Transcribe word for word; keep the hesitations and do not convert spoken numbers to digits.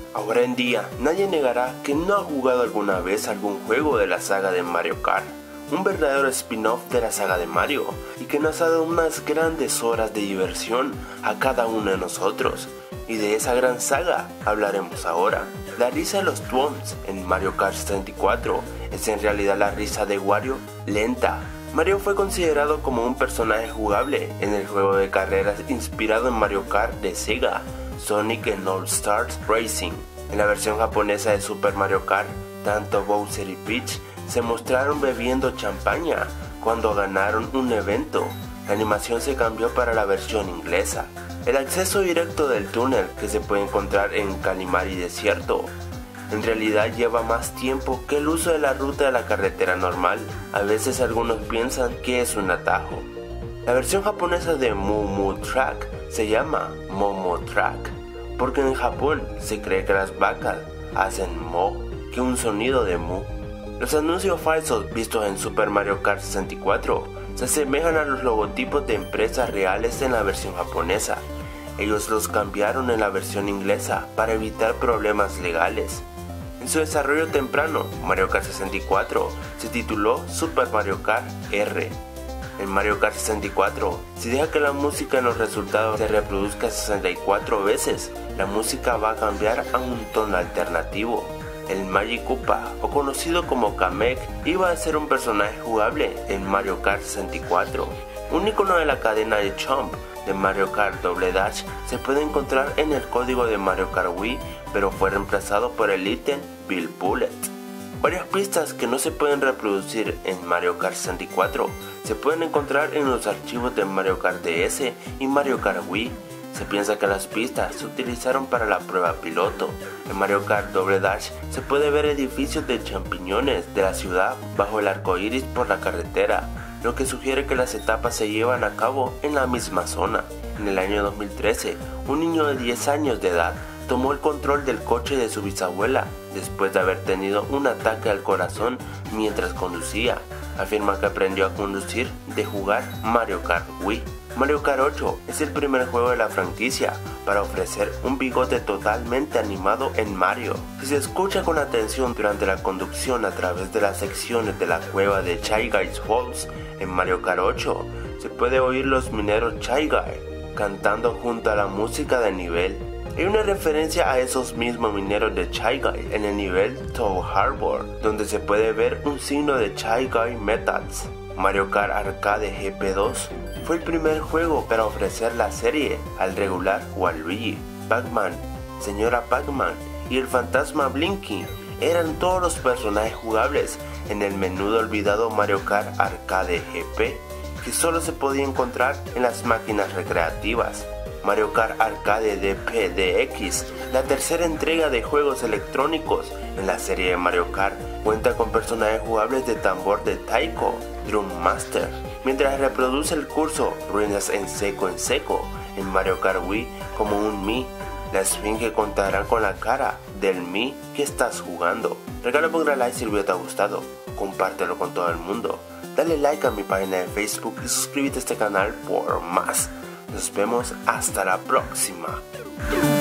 Ahora en día, nadie negará que no ha jugado alguna vez algún juego de la saga de Mario Kart, un verdadero spin-off de la saga de Mario, y que nos ha dado unas grandes horas de diversión a cada uno de nosotros. Y de esa gran saga hablaremos ahora. La risa de los Thwomps en Mario Kart sesenta y cuatro es en realidad la risa de Wario lenta. Mario fue considerado como un personaje jugable en el juego de carreras inspirado en Mario Kart de Sega, Sonic and All Stars Racing. En la versión japonesa de Super Mario Kart, tanto Bowser y Peach se mostraron bebiendo champaña cuando ganaron un evento. La animación se cambió para la versión inglesa. El acceso directo del túnel que se puede encontrar en Kalimari Desierto en realidad lleva más tiempo que el uso de la ruta de la carretera normal. A veces algunos piensan que es un atajo. La versión japonesa de Moo Moo Track se llama Momo Track, porque en Japón se cree que las vacas hacen mo, que un sonido de mu. Los anuncios falsos vistos en Super Mario Kart sesenta y cuatro se asemejan a los logotipos de empresas reales en la versión japonesa. Ellos los cambiaron en la versión inglesa para evitar problemas legales. En su desarrollo temprano, Mario Kart sesenta y cuatro se tituló Super Mario Kart R. En Mario Kart sesenta y cuatro, si deja que la música en los resultados se reproduzca sesenta y cuatro veces, la música va a cambiar a un tono alternativo. El Magic Koopa, o conocido como Kamek, iba a ser un personaje jugable en Mario Kart sesenta y cuatro. Un icono de la cadena de Chomp de Mario Kart Double Dash se puede encontrar en el código de Mario Kart Wii, pero fue reemplazado por el ítem Bill Bullet. Varias pistas que no se pueden reproducir en Mario Kart sesenta y cuatro se pueden encontrar en los archivos de Mario Kart D S y Mario Kart Wii. Se piensa que las pistas se utilizaron para la prueba piloto. En Mario Kart Double Dash se puede ver edificios de champiñones de la ciudad bajo el arco iris por la carretera, lo que sugiere que las etapas se llevan a cabo en la misma zona. En el año dos mil trece, un niño de diez años de edad tomó el control del coche de su bisabuela después de haber tenido un ataque al corazón mientras conducía. Afirma que aprendió a conducir de jugar Mario Kart Wii. Mario Kart ocho es el primer juego de la franquicia para ofrecer un bigote totalmente animado en Mario. Si se escucha con atención durante la conducción a través de las secciones de la cueva de Shy Guy's Falls en Mario Kart ocho, se puede oír los mineros Shy Guy cantando junto a la música del nivel. Hay una referencia a esos mismos mineros de Shy Guy en el nivel Toad Harbor, donde se puede ver un signo de Shy Guy Metals. Mario Kart Arcade G P dos fue el primer juego para ofrecer la serie al regular Waluigi, Pac-Man, Señora Pac-Man y el fantasma Blinky. Eran todos los personajes jugables en el menudo olvidado Mario Kart Arcade G P, que solo se podía encontrar en las máquinas recreativas. Mario Kart Arcade D P D X, la tercera entrega de juegos electrónicos en la serie de Mario Kart, cuenta con personajes jugables de tambor de taiko, Drum Master, mientras reproduce el curso Ruinas en seco en seco en Mario Kart Wii como un Mi. La esfinge contará con la cara del Mi que estás jugando. Regala un gran like si el video te ha gustado, compártelo con todo el mundo, dale like a mi página de Facebook y suscríbete a este canal por más. Nos vemos hasta la próxima.